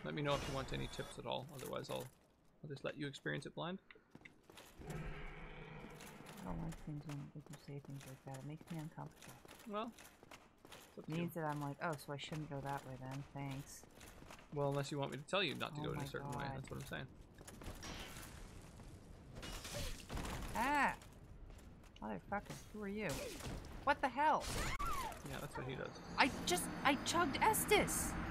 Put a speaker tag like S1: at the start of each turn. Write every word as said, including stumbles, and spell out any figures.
S1: Let me know if you want any tips at all. Otherwise, I'll, I'll just let you experience it blind.
S2: I don't like things when you say things like that. It makes me uncomfortable.
S1: Well,
S2: it means that I'm like, oh, so I shouldn't go that way then. Thanks.
S1: Well, unless you want me to tell you not to
S2: oh
S1: go in a certain
S2: God.
S1: way. That's what I'm saying.
S2: Ah! Motherfucker, who are you? What the hell?
S1: Yeah, that's what he does.
S2: I just, I chugged Estes!